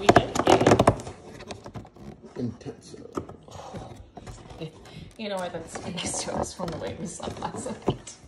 we dedicated. Intenso. You know what? That's used to us from the way we slept last night.